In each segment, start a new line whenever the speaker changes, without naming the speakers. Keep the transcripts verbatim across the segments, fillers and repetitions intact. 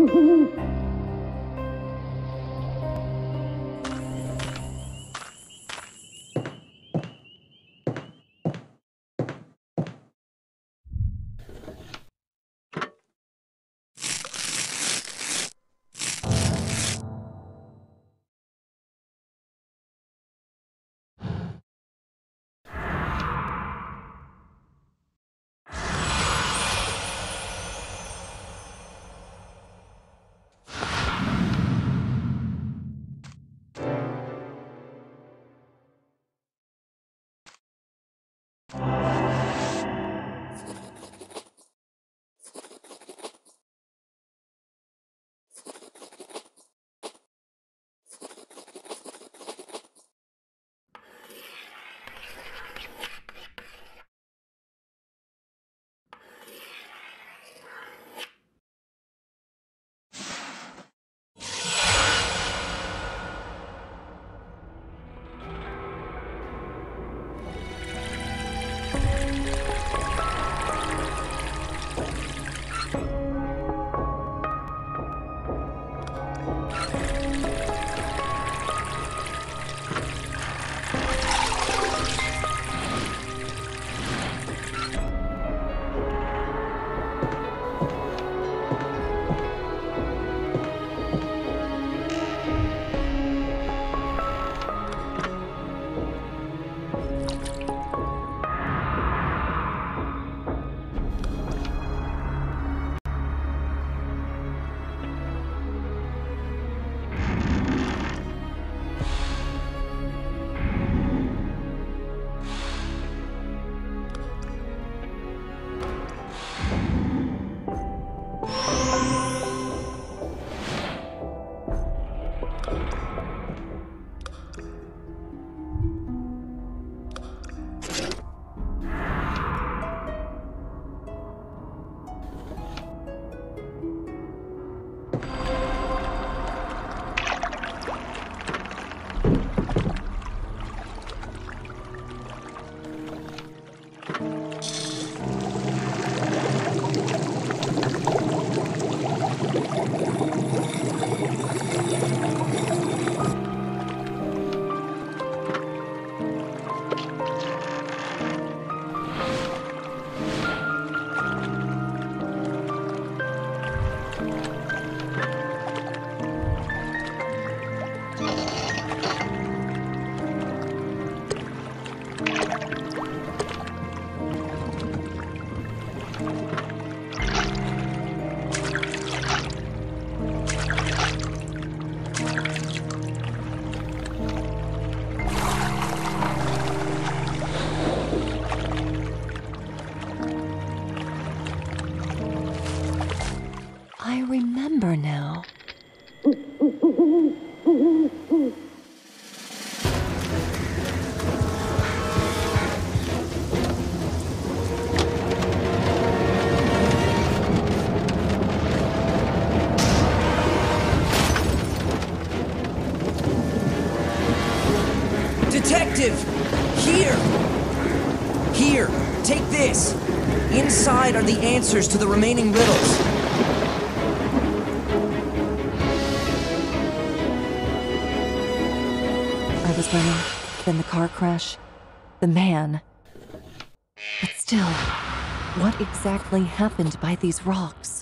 remember now.
Detective! Here! Here, take this! Inside are the answers to the remaining riddles.
I was running, then the car crash, the man. But still, what exactly happened by these rocks?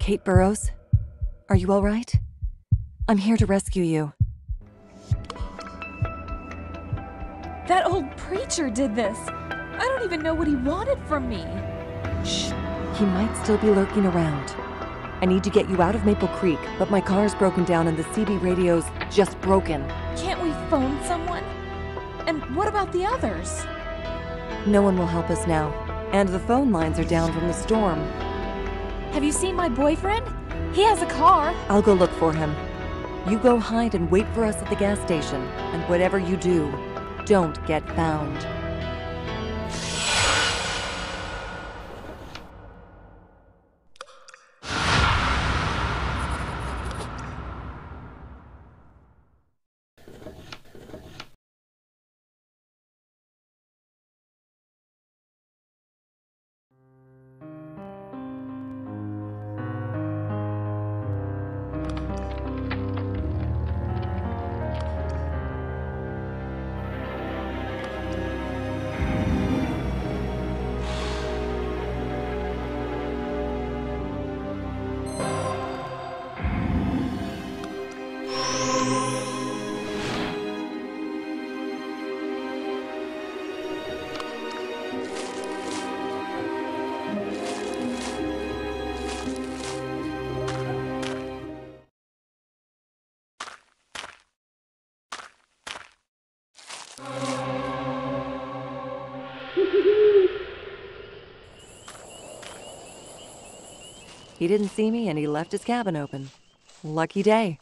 Kate Burrows? Are you all right? I'm here to rescue you.
That old preacher did this. I don't even know what he wanted from me.
Shh. He might still be lurking around. I need to get you out of Maple Creek, but my car's broken down and the C B radio's just broken.
Can't we phone someone? And what about the others?
No one will help us now, and the phone lines are down from the storm.
Have you seen my boyfriend? He has a car.
I'll go look for him. You go hide and wait for us at the gas station, and whatever you do, don't get found. He didn't see me and he left his cabin open. Lucky day.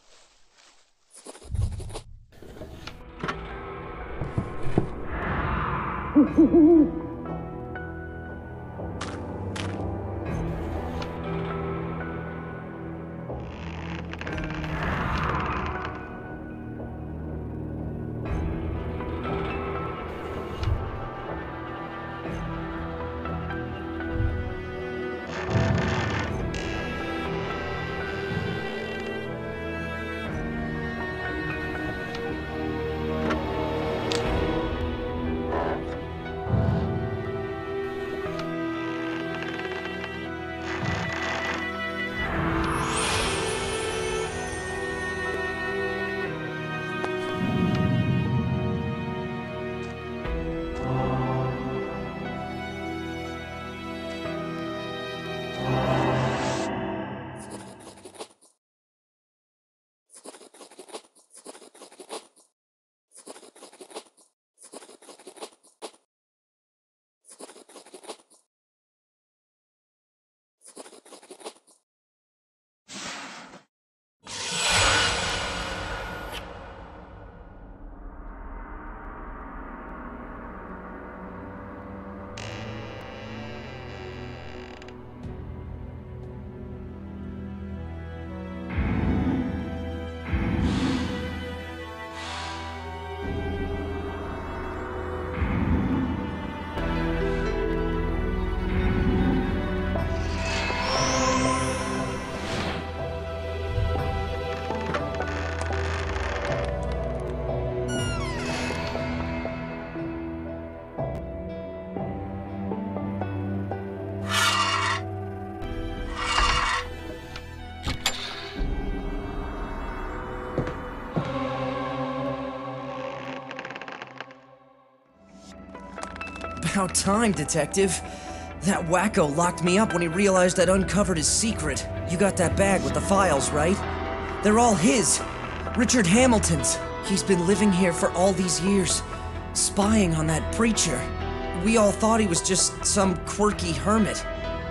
About time, Detective. That wacko locked me up when he realized I'd uncovered his secret. You got that bag with the files, right? They're all his. Richard Hamilton's. He's been living here for all these years, spying on that preacher. We all thought he was just some quirky hermit.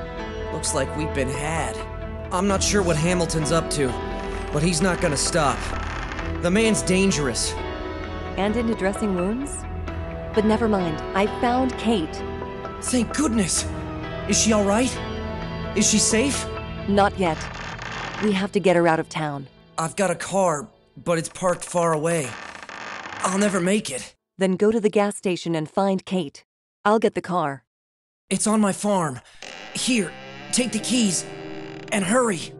Looks like we've been had. I'm not sure what Hamilton's up to, but he's not gonna stop. The man's dangerous.
And into dressing wounds? But never mind, I found Kate.
Thank goodness! Is she all right? Is she safe?
Not yet. We have to get her out of town.
I've got a car, but it's parked far away. I'll never make it.
Then go to the gas station and find Kate. I'll get the car.
It's on my farm. Here, take the keys, and hurry.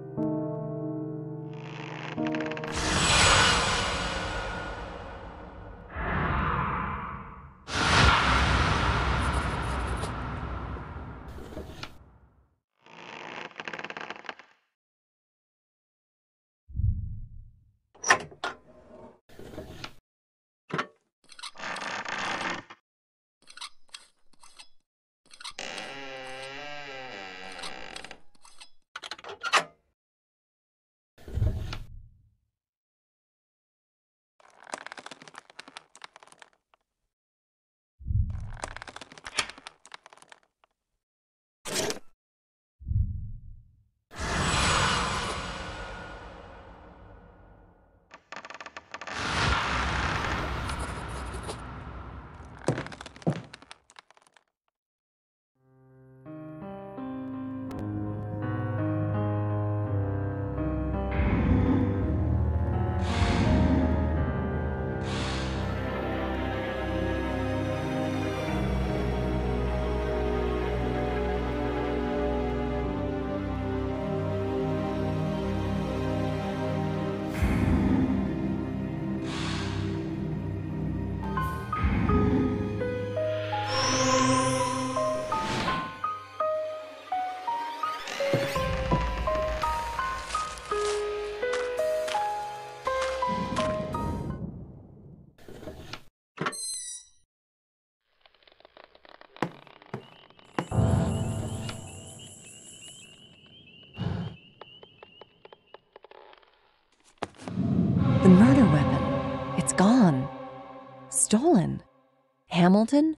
stolen. Hamilton?